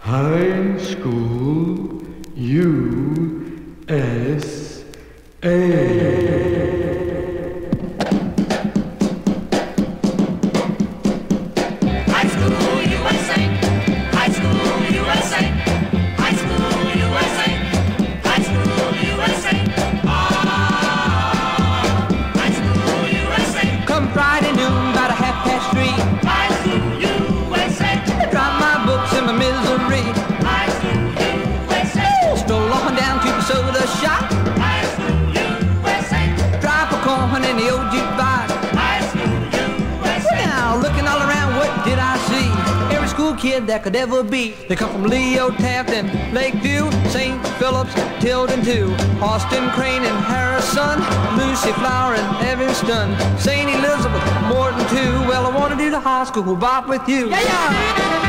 High School USA. Kid that could ever be. They come from Leo Taft and Lakeview, St. Phillips, Tilden too, Austin, Crane and Harrison, Lucy Flower and Evanston, St. Elizabeth, Morton too. Well, I want to do the high school bop with you. Yeah, yeah.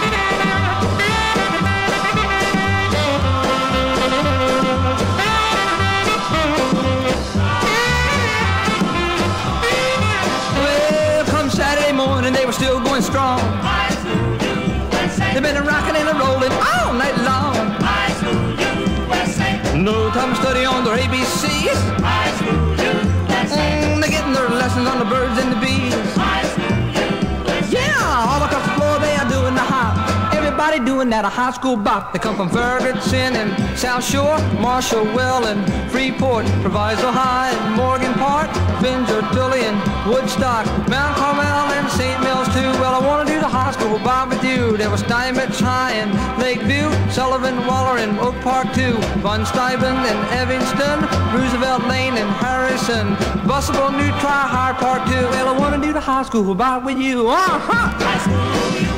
Saturday morning they were still going strong. They've been rocking and rolling all night long. High School USA. No time to study on their ABCs. High School USA. They're getting their lessons on the birds and the bees. High School USA. Yeah, all across the floor they are doing the hop. Everybody doing that a high school bop. They come from Ferguson and South Shore, Marshall, Well and Freeport, Proviso High and Morgan Park, Fincher, Tully and Woodstock, Mount Carmel and St. Mills too. Well, I want to do the high school bop with you. There was Steinmetz High and Lakeview, Sullivan, Waller and Oak Park too, Von Steuben and Evanston, Roosevelt Lane and Harrison, Bussable, New Tri-High Park too. Well, I want to do the high school bop with you. High School